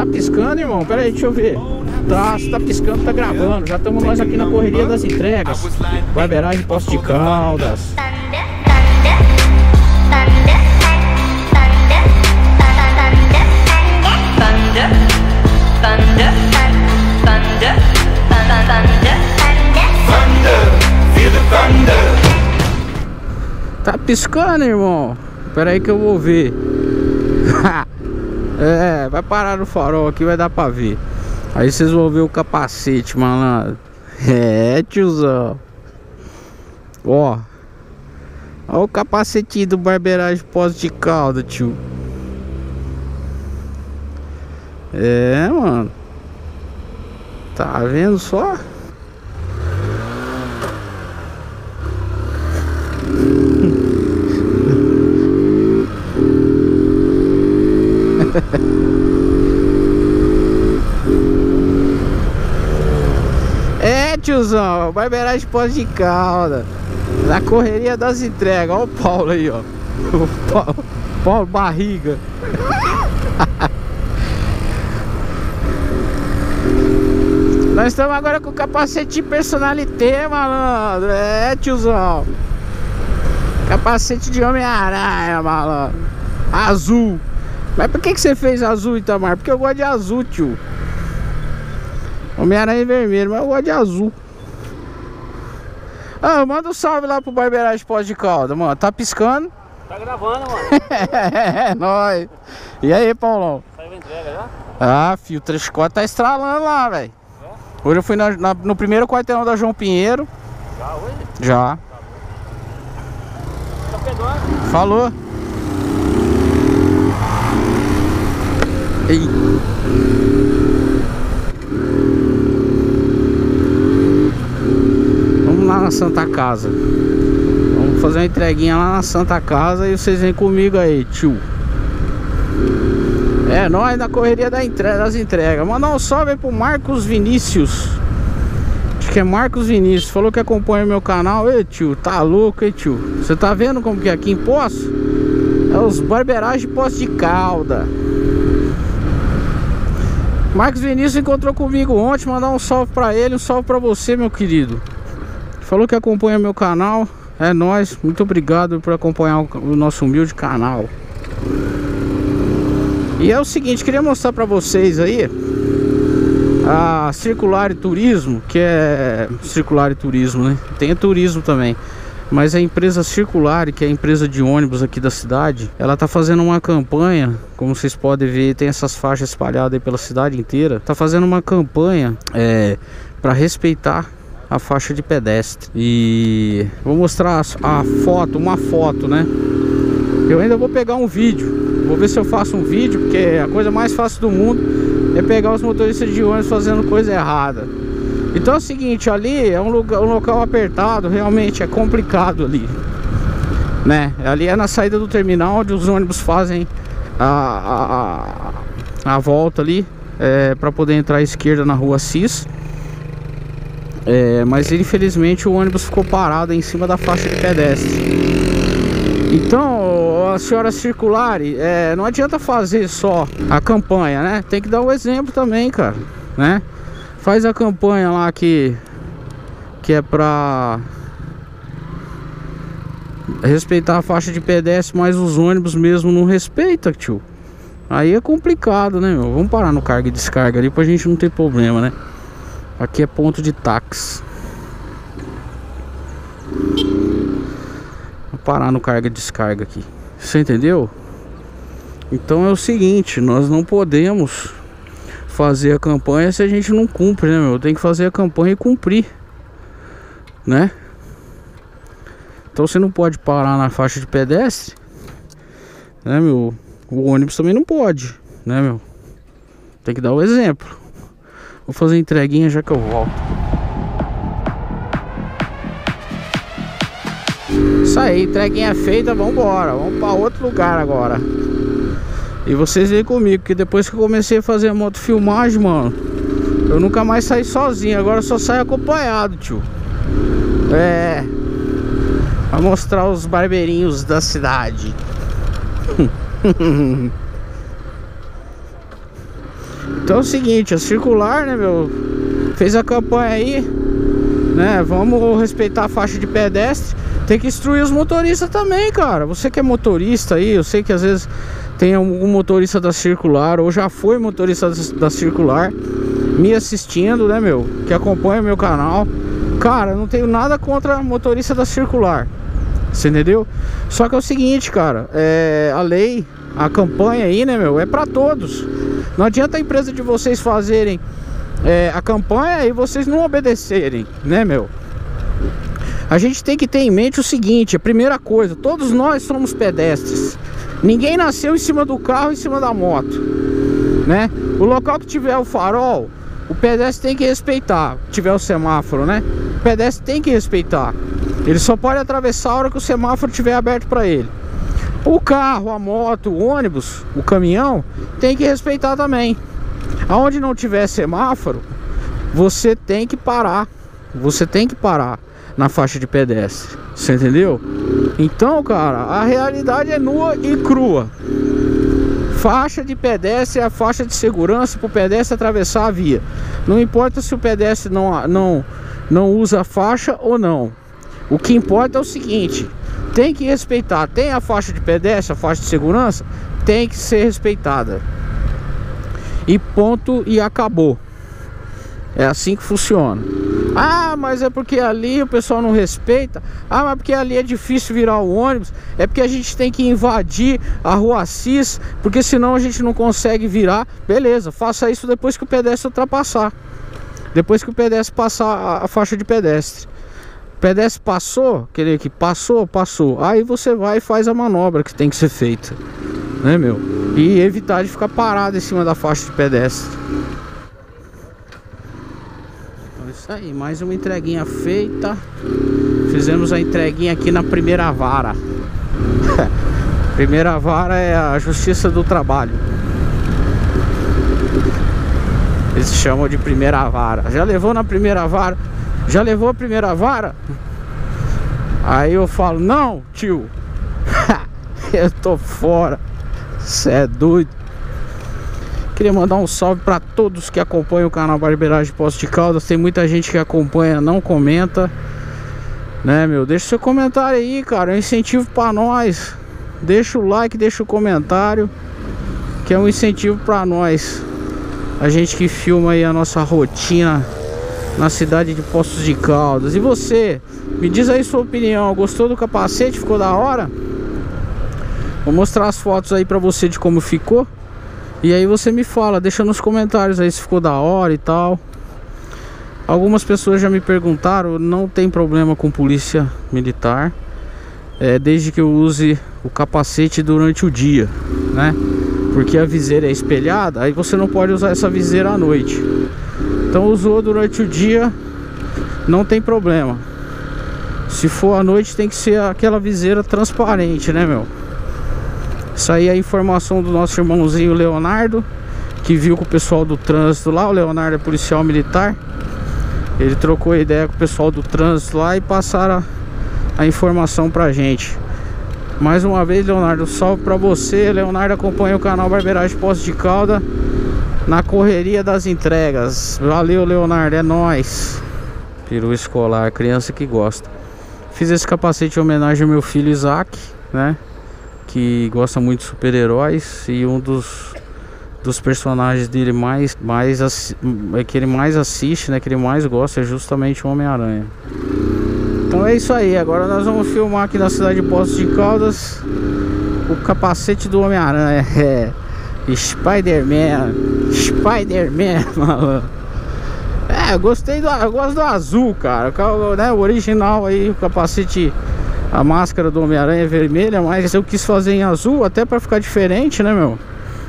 tá piscando, irmão? Pera aí, deixa eu ver. Tá, se tá piscando, tá gravando. Já estamos nós aqui na correria das entregas. Barbeiragem Poços de Caldas. Tá piscando, irmão? Pera aí que eu vou ver. É, vai parar no farol aqui, vai dar pra ver. Aí vocês vão ver o capacete, malandro. É, tiozão. Ó. Ó o capacetinho do Barbeiragem Poços de Caldas, tio. É, mano. Tá vendo só? É, tiozão, Barbeiragem Poços de Caldas. Na correria das entregas. Olha o Paulo aí, ó. O Paulo Barriga. Nós estamos agora com o capacete personalité, malandro. É, tiozão. Capacete de Homem-Aranha, malandro. Azul. Mas por que você fez azul, Itamar? Porque eu gosto de azul, tio. Homem-Aranha é vermelho, mas eu gosto de azul. Ah, manda um salve lá pro Barbeiragem Poços de Caldas, mano. Tá piscando? Tá gravando, mano. É nóis. E aí, Paulão? Saiu a entrega já? Ah, filho, o 34 tá estralando lá, velho. Hoje eu fui no primeiro quarteirão da João Pinheiro. Já hoje? Já. Tá pegando? Falou. Ei. Vamos lá na Santa Casa. Vamos fazer uma entreguinha lá na Santa Casa e vocês vêm comigo aí, tio. É, nós na correria das entregas. Mandar um salve aí pro Marcos Vinícius. Acho que é Marcos Vinícius. Falou que acompanha o meu canal. Ei, tio, tá louco, hein, tio? Você tá vendo como que é aqui em Poços? É os Barbeiragem Poços de Caldas. Marcos Vinícius encontrou comigo ontem. Mandar um salve pra ele, um salve pra você, meu querido. Falou que acompanha meu canal. É nóis, muito obrigado por acompanhar o nosso humilde canal. E é o seguinte, queria mostrar pra vocês aí a Circular Turismo, que é Circular Turismo, né? Tem turismo também. Mas a empresa Circular, que é a empresa de ônibus aqui da cidade, ela tá fazendo uma campanha, como vocês podem ver, tem essas faixas espalhadas aí pela cidade inteira. Tá fazendo uma campanha para respeitar a faixa de pedestre. E vou mostrar a foto, uma foto, né? Eu ainda vou pegar um vídeo. Vou ver se eu faço um vídeo, porque a coisa mais fácil do mundo é pegar os motoristas de ônibus fazendo coisa errada. Então é o seguinte, ali é um local apertado, realmente é complicado ali, né? Ali é na saída do terminal, onde os ônibus fazem a volta ali, para poder entrar à esquerda na rua Assis. Mas infelizmente o ônibus ficou parado em cima da faixa de pedestre. Então, a senhora Circular, não adianta fazer só a campanha, né? Tem que dar o exemplo também, cara, né? Faz a campanha lá que é pra respeitar a faixa de pedestre, mas os ônibus mesmo não respeitam, tio. Aí é complicado, né, meu? Vamos parar no carga e descarga ali pra gente não ter problema, né? Aqui é ponto de táxi. Vou parar no carga e descarga aqui. Você entendeu? Então é o seguinte, nós não podemos fazer a campanha se a gente não cumpre, né, meu? Tem que fazer a campanha e cumprir, né? Então você não pode parar na faixa de pedestre, né, meu? O ônibus também não pode, né, meu? Tem que dar o exemplo. Vou fazer a entreguinha já que eu volto. Isso aí, entreguinha feita, vambora. Vamos pra outro lugar agora. E vocês vêm comigo, que depois que eu comecei a fazer a motofilmagem, mano, eu nunca mais saí sozinho. Agora eu só saio acompanhado, tio. Vai mostrar os barbeirinhos da cidade. Então é o seguinte, a Circular, né, meu, fez a campanha aí, né, vamos respeitar a faixa de pedestre. Tem que instruir os motoristas também, cara. Você que é motorista aí, eu sei que às vezes tem algum motorista da Circular, ou já foi motorista da Circular me assistindo, né, meu, que acompanha meu canal. Cara, eu não tenho nada contra motorista da Circular, você entendeu? Só que é o seguinte, cara, a lei, a campanha aí, né, meu, é pra todos. Não adianta a empresa de vocês fazerem a campanha e vocês não obedecerem, né, meu? A gente tem que ter em mente o seguinte, a primeira coisa, todos nós somos pedestres. Ninguém nasceu em cima do carro, em cima da moto, né? O local que tiver o farol, o pedestre tem que respeitar. Tiver o semáforo, né? O pedestre tem que respeitar. Ele só pode atravessar a hora que o semáforo estiver aberto para ele. O carro, a moto, o ônibus, o caminhão tem que respeitar também. Aonde não tiver semáforo, você tem que parar. Você tem que parar na faixa de pedestre, você entendeu? Então, cara, a realidade é nua e crua. Faixa de pedestre é a faixa de segurança para o pedestre atravessar a via. Não importa se o pedestre não usa a faixa ou não. O que importa é o seguinte, tem que respeitar. Tem a faixa de pedestre, a faixa de segurança, tem que ser respeitada. E ponto, e acabou. É assim que funciona. Ah, mas é porque ali o pessoal não respeita. Ah, mas porque ali é difícil virar o ônibus. É porque a gente tem que invadir a rua Assis, porque senão a gente não consegue virar. Beleza, faça isso depois que o pedestre ultrapassar. Depois que o pedestre passar a faixa de pedestre. O pedestre passou, querer que passou. Aí você vai e faz a manobra que tem que ser feita, né, meu? E evitar de ficar parado em cima da faixa de pedestre. Isso aí, mais uma entreguinha feita. Fizemos a entreguinha aqui na primeira vara. Primeira vara é a Justiça do Trabalho. Eles chamam de primeira vara. Já levou na primeira vara? Já levou a primeira vara? Aí eu falo, não, tio. Eu tô fora. Cê é doido. Queria mandar um salve para todos que acompanham o canal Barbeiragem Poços de Caldas. Tem muita gente que acompanha, não comenta, né, meu? Deixa seu comentário aí, cara, é um incentivo para nós. Deixa o like, deixa o comentário, que é um incentivo para nós. A gente que filma aí a nossa rotina na cidade de Poços de Caldas. E você, me diz aí sua opinião. Gostou do capacete? Ficou da hora? Vou mostrar as fotos aí para você de como ficou. E aí você me fala, deixa nos comentários aí se ficou da hora e tal. Algumas pessoas já me perguntaram, não tem problema com polícia militar, desde que eu use o capacete durante o dia, né? Porque a viseira é espelhada, aí você não pode usar essa viseira à noite. Então usou durante o dia, não tem problema. Se for à noite tem que ser aquela viseira transparente, né, meu? Isso aí é a informação do nosso irmãozinho Leonardo, que viu com o pessoal do trânsito lá. O Leonardo é policial militar. Ele trocou ideia com o pessoal do trânsito lá e passaram a informação pra gente. Mais uma vez, Leonardo, salve pra você. Leonardo acompanha o canal Barbeiragem Poços de Caldas na correria das entregas. Valeu, Leonardo, é nóis. Peru escolar, criança que gosta. Fiz esse capacete em homenagem ao meu filho Isaac, né? Que gosta muito de super-heróis. E um dos personagens dele que ele mais assiste, né, que ele mais gosta, é justamente o Homem-Aranha. Então é isso aí. Agora nós vamos filmar aqui na cidade de Poços de Caldas o capacete do Homem-Aranha. Spider-Man, malandro. Eu gosto do azul, cara, né, o original aí, o capacete. A máscara do Homem-Aranha é vermelha, mas eu quis fazer em azul, até pra ficar diferente, né, meu?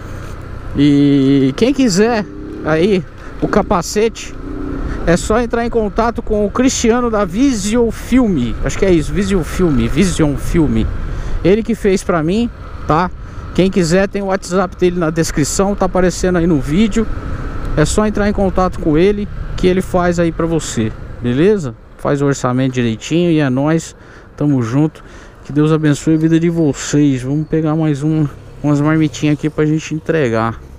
E quem quiser aí o capacete, é só entrar em contato com o Cristiano da Vision Film. Acho que é isso, Vision Film. Ele que fez pra mim, tá? Quem quiser tem o WhatsApp dele na descrição, tá aparecendo aí no vídeo. É só entrar em contato com ele, que ele faz aí pra você, beleza? Faz o orçamento direitinho e é nóis. Tamo junto. Que Deus abençoe a vida de vocês. Vamos pegar mais umas marmitinhas aqui pra gente entregar.